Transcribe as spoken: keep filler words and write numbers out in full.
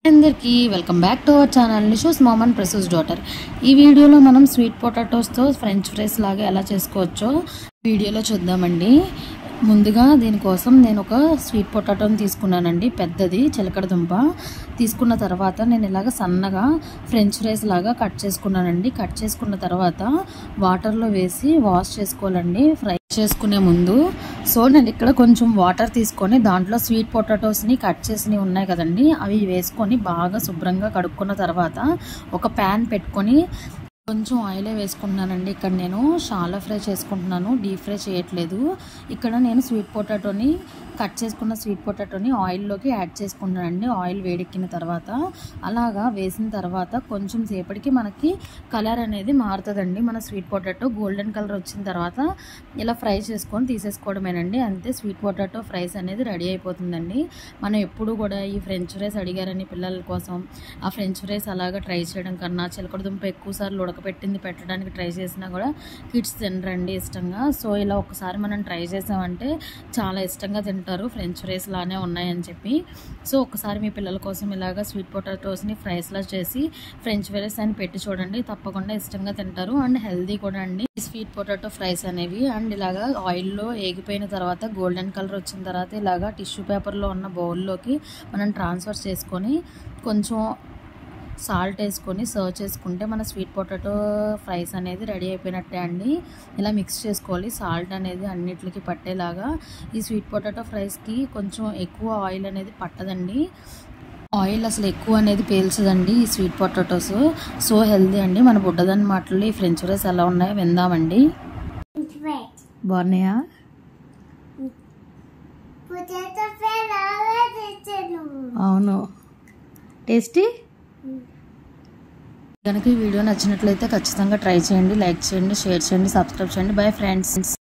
అందరికీ welcome back to our channel Nishu's mom and precious daughter. ఈ వీడియోలో మనం స్వీట్ పొటాటోస్తో ఫ్రెంచ్ ఫ్రైస్ లాగా ఎలా చేసుకోవచ్చో వీడియోలో చూద్దామండి. ముందుగా దీనికోసం నేను ఒక స్వీట్ పొటాటోని తీసుకున్నానండి, పెద్దది చిలకడ దుంప. తీసుకున్న తర్వాత నేను ఇలాగ సన్నగా ఫ్రెంచ్ ఫ్రైస్ లాగా కట్ చేసుకున్నానండి. కట్ చేసుకున్న తర్వాత వాటర్లో వేసి వాష్ చేసుకోవాలండి ఫ్రై చేసుకునే ముందు. సో నేను ఇక్కడ కొంచెం వాటర్ తీసుకొని దాంట్లో స్వీట్ పొటాటోస్ని కట్ చేసినవి ఉన్నాయి కదండి, అవి వేసుకొని బాగా శుభ్రంగా కడుక్కున్న తర్వాత ఒక ప్యాన్ పెట్టుకొని కొంచెం ఆయిలే వేసుకుంటున్నానండి. ఇక్కడ నేను షాలో ఫ్రై చేసుకుంటున్నాను, డీప్ ఫ్రై చేయట్లేదు. ఇక్కడ నేను స్వీట్ పొటాటోని కట్ చేసుకున్న స్వీట్ పొటాటోని ఆయిల్లోకి యాడ్ చేసుకుంటున్నానండి. ఆయిల్ వేడెక్కిన తర్వాత అలాగా వేసిన తర్వాత కొంచెం సేపటికి మనకి కలర్ అనేది మారుతుందండి. మన స్వీట్ పొటాటో గోల్డెన్ కలర్ వచ్చిన తర్వాత ఇలా ఫ్రై చేసుకొని తీసేసుకోవడమేనండి. అంతే, స్వీట్ పొటాటో ఫ్రైస్ అనేది రెడీ అయిపోతుందండి. మనం ఎప్పుడు కూడా ఈ ఫ్రెంచ్ ఫ్రైస్ అడిగారని పిల్లల కోసం ఆ ఫ్రెంచ్ ఫ్రైస్ అలాగా ట్రై చేయడం కన్నా చిలకడ దుంప ఎక్కువ సార్లు ఉడకపెట్టింది పెట్టడానికి ట్రై చేసినా కూడా కిడ్స్ తినరండి ఇష్టంగా. సో ఇలా ఒకసారి మనం ట్రై చేసామంటే చాలా ఇష్టంగా తింటారు, ఫ్రెంచ్ ఫ్రైస్ లానే ఉన్నాయని చెప్పి. సో ఒకసారి మీ పిల్లల కోసం ఇలాగా స్వీట్ పొటాటోస్ని ఫ్రైస్లా చేసి ఫ్రెంచ్ ఫ్రైస్ అని పెట్టి చూడండి, తప్పకుండా ఇష్టంగా తింటారు. అండ్ హెల్దీ కూడా అండి స్వీట్ పొటాటో ఫ్రైస్ అనేవి. అండ్ ఇలాగా ఆయిల్లో ఏగిపోయిన తర్వాత గోల్డెన్ కలర్ వచ్చిన తర్వాత ఇలాగా టిష్యూ పేపర్లో ఉన్న బౌల్లోకి మనం ట్రాన్స్ఫర్ చేసుకొని కొంచెం సాల్ట్ వేసుకొని సర్వ్ చేసుకుంటే మన స్వీట్ పొటాటో ఫ్రైస్ అనేది రెడీ అయిపోయినట్టే అండి. ఇలా మిక్స్ చేసుకోవాలి సాల్ట్ అనేది అన్నిటికి పట్టేలాగా. ఈ స్వీట్ పొటాటో ఫ్రైస్కి కొంచెం ఎక్కువ ఆయిల్ అనేది పట్టదండి, ఆయిల్ అసలు ఎక్కువ అనేది పేల్చదండి ఈ స్వీట్ పొటాటోస్. సో హెల్దీ అండి. మన బుడ్డదాని మాటలు ఈ ఫ్రెంచ్ ఫ్రైస్ ఎలా ఉన్నాయో విందామండి. బాగున్నాయా? అవును, టేస్టీ. కనుక ఈ వీడియో నచ్చినట్లయితే ఖచ్చితంగా ట్రై చేయండి, లైక్ చేయండి, షేర్ చేయండి, సబ్స్క్రైబ్ చేయండి. Bye friends.